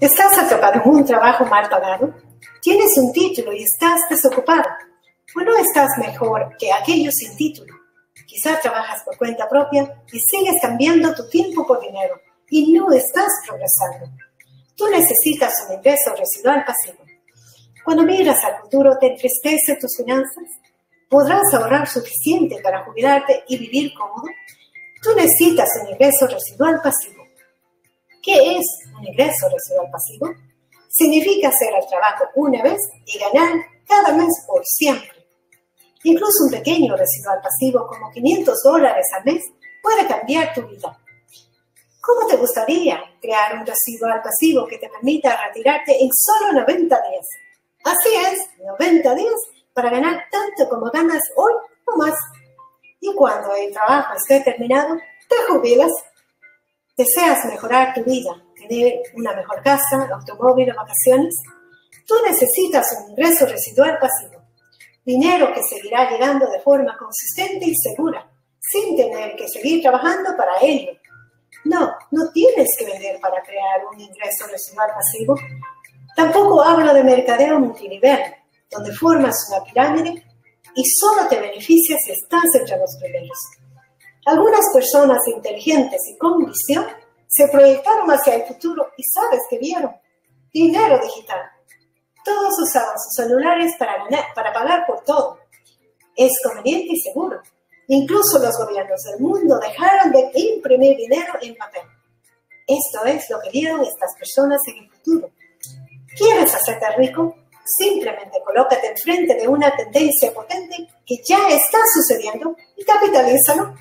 ¿Estás atrapado en un trabajo mal pagado? ¿Tienes un título y estás desocupado? ¿O no estás mejor que aquellos sin título? Quizá trabajas por cuenta propia y sigues cambiando tu tiempo por dinero y no estás progresando. Tú necesitas un ingreso residual pasivo. Cuando miras al futuro, ¿te entristece tus finanzas? ¿Podrás ahorrar suficiente para jubilarte y vivir cómodo? Tú necesitas un ingreso residual pasivo. ¿Qué es un ingreso residual pasivo? Significa hacer el trabajo una vez y ganar cada mes por siempre. Incluso un pequeño residual pasivo como $500 al mes puede cambiar tu vida. ¿Cómo te gustaría crear un residual pasivo que te permita retirarte en solo 90 días? Así es, 90 días para ganar tanto como ganas hoy o más. Y cuando el trabajo esté terminado, te jubilas. ¿Deseas mejorar tu vida, tener una mejor casa, automóvil o vacaciones? Tú necesitas un ingreso residual pasivo. Dinero que seguirá llegando de forma consistente y segura, sin tener que seguir trabajando para ello. No tienes que vender para crear un ingreso residual pasivo. Tampoco hablo de mercadeo multinivel, donde formas una pirámide y solo te beneficias si estás entre los primeros. Algunas personas inteligentes y con visión se proyectaron hacia el futuro y ¿sabes qué vieron? Dinero digital. Todos usaban sus celulares para pagar por todo. Es conveniente y seguro. Incluso los gobiernos del mundo dejaron de imprimir dinero en papel. Esto es lo que vieron estas personas en el futuro. ¿Quieres hacerte rico? Simplemente colócate enfrente de una tendencia potente que ya está sucediendo y capitalízalo.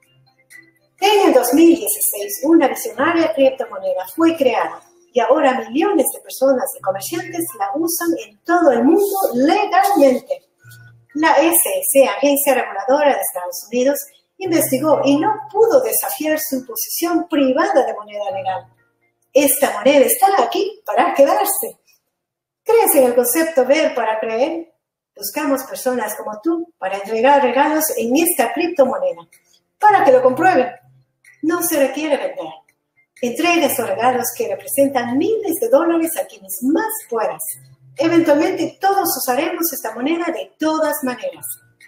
En el 2016, una visionaria criptomoneda fue creada y ahora millones de personas y comerciantes la usan en todo el mundo legalmente. La SEC, Agencia Reguladora de Estados Unidos, investigó y no pudo desafiar su posición privada de moneda legal. Esta moneda está aquí para quedarse. ¿Crees en el concepto ver para creer? Buscamos personas como tú para entregar regalos en esta criptomoneda, para que lo comprueben. No se requiere vender. Entrega esos regalos que representan miles de dólares a quienes más puedas. Eventualmente todos usaremos esta moneda de todas maneras.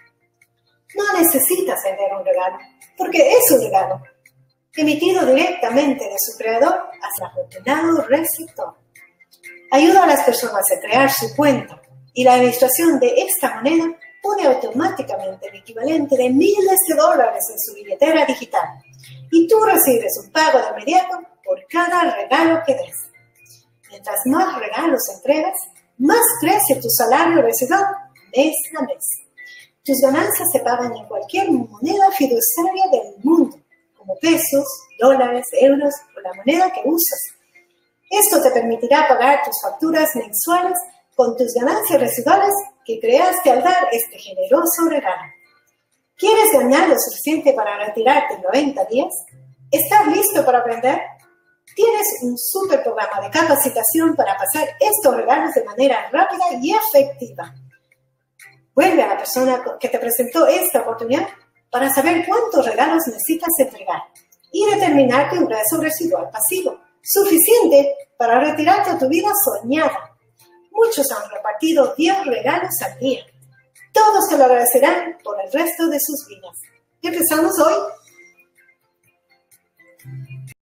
No necesitas vender un regalo, porque es un regalo, emitido directamente de su creador hacia el afortunado receptor. Ayuda a las personas a crear su cuenta y la administración de esta moneda pone automáticamente el equivalente de miles de dólares en su billetera digital y tú recibes un pago de inmediato por cada regalo que des. Mientras más regalos entregas, más crece tu salario residual mes a mes. Tus ganancias se pagan en cualquier moneda fiduciaria del mundo, como pesos, dólares, euros o la moneda que usas. Esto te permitirá pagar tus facturas mensuales con tus ganancias residuales que creaste al dar este generoso regalo. ¿Quieres ganar lo suficiente para retirarte en 90 días? ¿Estás listo para aprender? Tienes un súper programa de capacitación para pasar estos regalos de manera rápida y efectiva. Vuelve a la persona que te presentó esta oportunidad para saber cuántos regalos necesitas entregar y determinar tu ingreso residual pasivo, suficiente para retirarte a tu vida soñada. Muchos han repartido 10 regalos al día. Todos te lo agradecerán por el resto de sus vidas. Empezamos hoy.